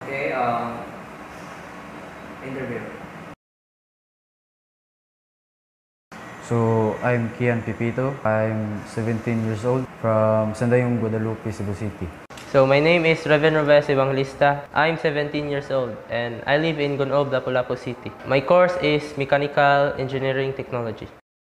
Okay, interview. So, I'm Kian Pipito. I'm 17 years old from Sandayong, Guadalupe, Cebu City. So my name is Reven Robes Evangelista. I'm 17 years old and I live in Gunob, Lapu-Lapu City. My course is Mechanical Engineering Technology.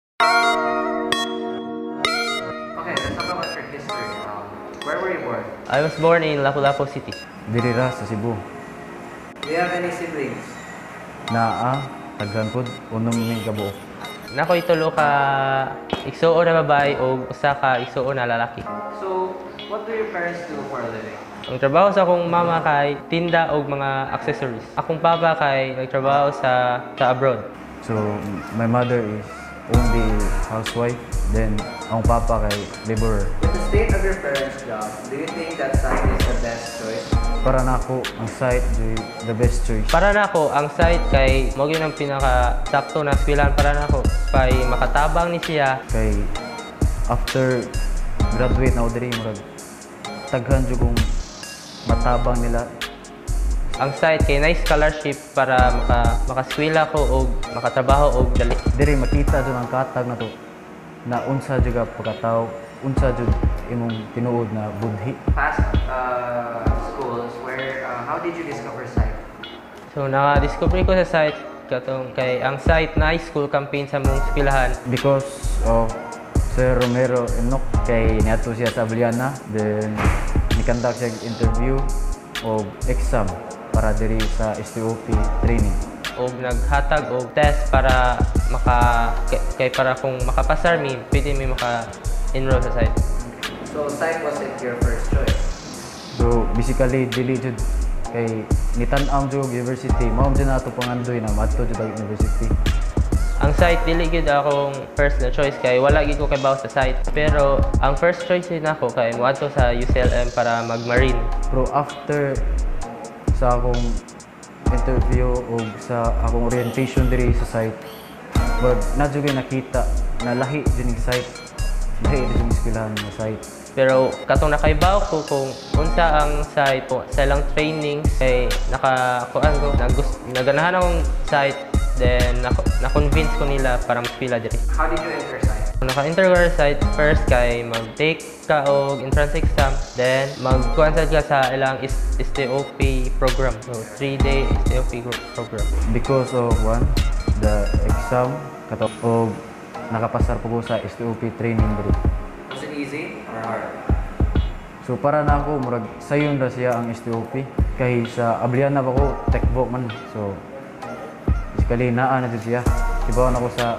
Okay, let's talk about your history. Where were you born? I was born in Lapu-Lapu City. Dirira sa Cebu. Do you have any siblings? Naa, taghanpod, unom ning kabuok. Nako itulo ka igsuon na babae o usa ka igsuon na lalaki. So, what do your parents do for a living? Ang trabaho sa akong mama kay tinda og mga accessories. Akong papa kay nagtrabaho sa abroad. So, my mother is only housewife, then ang papa kay laborer. With the state of your parents' job, do you think that CITE is the best choice? Para nako ang CITE the best choice. Para nako ang CITE kay mo gyud ang pinaka sakto na eskwelahan para nako kay makatabang ni siya. Kay after graduate na ako diri murag taghan jud kung matabang nila. Ang CITE kay nice scholarship para makaskwela ko og makatrabaho og dali. Diri makita jud ang katag na to na unsa jud ka pagkatao, unsa jud imong tinuod na budhi. Past schools, how did you discover CITE? So naka-discover ko sa CITE katong kay ang CITE na school campaign sa mong eskwelahan. Because of Sir Romero Enoch kay niadto siya sa Abliana, then ni-conduct siya interview o exam para diri sa STOP training. Og naghatag og test para para kung makapasar mi, pwede mi maka-enroll sa CITE. So, CITE wasn't your first choice? So basically dili jud kay nitan-am jud university, mao jud nato pangandoy na madto jud ang university. Ang CITE dili gyud akong first na choice kay wala gyud ko kabaw sa CITE. Pero ang first choice din ako kay moadto sa UCLM para mag-marine. Pero after sa akong interview o sa akong orientation diri sa CITE, wag na jud nakita na lahi jud ning CITE, lahi jud ning eskwelahan nga CITE. Pero katong nakaibaw ko kung unsa ang CITE po sa ilang training kay nakakuan ko naganahan akong CITE, then na-convince ko nila para mag-pila diri. How did you enter CITE? Naka-enter ko sa CITE first kay mag-take ka og entrance exam, then mag-kuan ka sa ilang STOP program. So 3-day STOP program. Because of the exam og nakapasar po ko sa STOP training diri. Was it easy or hard? So para na ako murag sayon ra siya ang STOP kay sa Abliana pa ko techbook man. So basically naa na jud siya. Ibaw na ko sa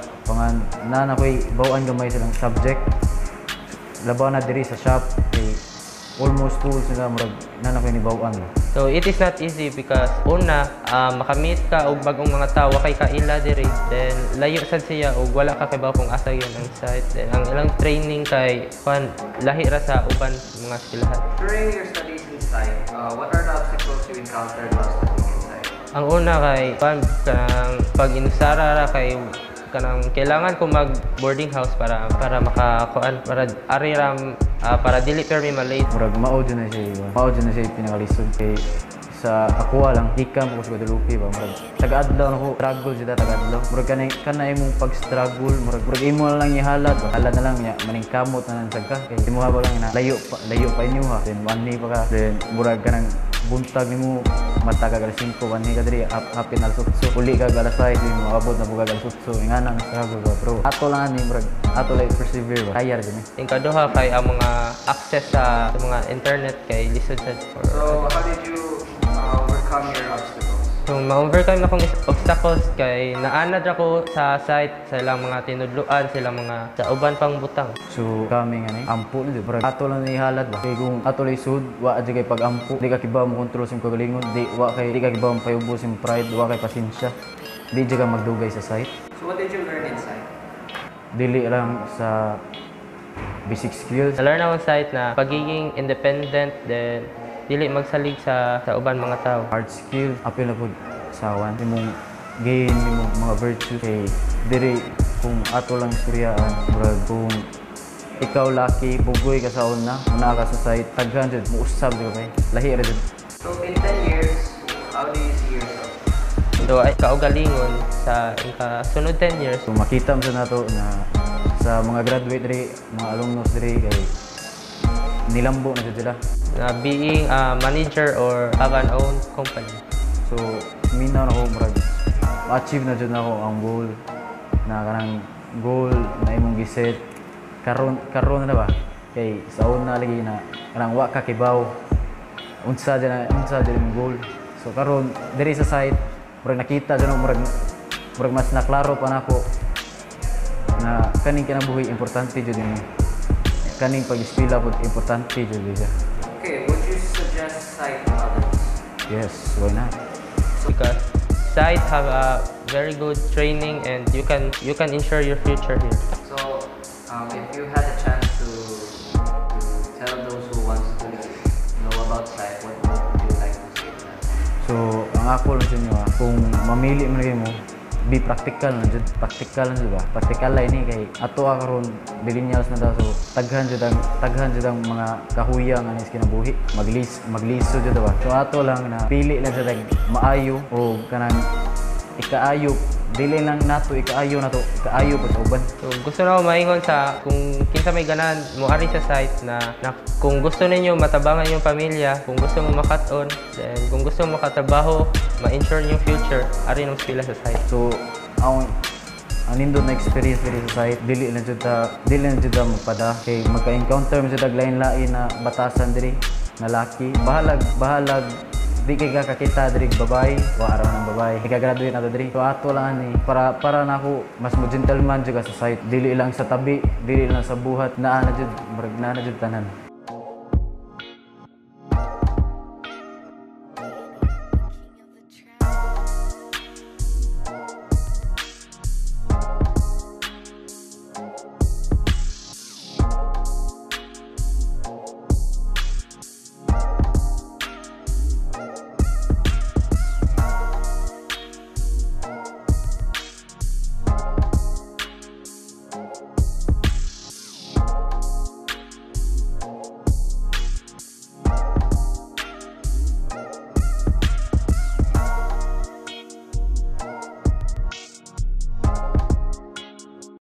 na ko'y bawaan gamay silang subject. Labaw na diri sa shop kay almost full sila murag na ko'y nibawaan. So it is not easy because una makamit ka og bagong mga tawo kay kaila diri, then layo sad siya og wala ka kay ba kung asa yun ang CITE. Then ang ilang training kay lahi ra sa uban mga eskwelahan. During your studies in CITE, what are the obstacles you encountered while studying in CITE? Ang una kay kanang pag-inusara ra kay kanang kailangan ko mag boarding house para makakuan para ariram para dili permi malate. Murag mao jud na siya pinakalisod kay sa ako lang hikam ko sa Guadalupe ba murag taga-adlaw nako struggle jud taga-adlaw murag kanay imong pag-struggle murag imo lang ihalad na lang niya maning kamot na sagka kay imo ba lang na layo pa inyo ha, then wani pa ka, then murag kanang buntag nimo mataga alas 5 wani ka diri hapit na alas 8 uli ka alas 6 mo abot na buga alas 8 nga nang struggle ba pero ato lang ni murag ato lay persevere ba kaya din Ing kaduha kay ang mga access sa mga internet kay lisod sad. So how did you overcome your obstacles? So ma-overcome na akong obstacles kay naanad ako sa CITE sa ilang mga tinudluan, sa ilang mga sa uban pang butang. so kami nga ni ampo ni murag ato lang ni halad ba kay kung ato lay sud wa adyo kay pag-ampo di ka kibaw mo kontrol sa kagalingon di ka kibaw mo payubos sa pride wa kay pasensya di ka magdugay sa CITE. So what did you learn in CITE? Dili lang sa basic skills. Na-learn ako sa CITE na pagiging independent, then dili magsalig sa uban mga tao. Hard skill, apil na po sa awan. Imong gain, imong mga virtue. Kay diri kung ato lang istoryaan, murag kung ikaw lucky, bugoy ka sa una, muna ka sa CITE, taghan dyan, muusab dyan kay, lahi ra dyan. So in 10 years, do ay kaugalingon sa sunod 10 years. So makita mo sa nato na sa mga graduate diri, mga alumnus diri kay nilambo na jud sila. Na being a manager or have an own company. So minaw na ko murag achieve na jud nako ang goal na kanang goal na imong giset karon na ba kay sa una lagi na kanang wa ka kibaw unsa dyan imong goal. So karon diri sa site murag nakita jud murag mas naklaro pa nako na kaning kinabuhi importante jud ni kaning pag-eskwela pud importante jud siya. Okay, would you suggest CITE to others? Yes, why not? Because CITE have a very good training and you can ensure your future here. So, if you had a chance to tell those who wants to know about CITE, what would you like to say to them? So, ang ako lang sa inyo kung mamili mo lagi mo, be practical lang jud. Practical lang jud ba? Practical lang ini kay ato karon bilinyals na daw so taghan jud ang mga kahuyang anis kinabuhi. Magliso jud ba? So ato lang na pili lang sa maayo o kanang ikaayo dili lang nato ikaayo pa sa uban. So gusto na ko maingon sa kung kinsa may ganahan mo ari sa CITE na kung gusto ninyo matabangan yung pamilya, kung gusto mo makat-on, then kung gusto mo makatrabaho, ma-ensure yung future, ari nang sila sa CITE. So ang nindot na experience diri sa site dili na jud ta magpada kay magka-encounter mo jud lain-lain na batasan diri na laki bahalag di kay kakakita diri babae wa araw ng babae ika-graduate na to diri so ato lang ani para nako mas mo gentleman jud sa site dili lang sa tabi dili lang sa buhat naa na jud tanan.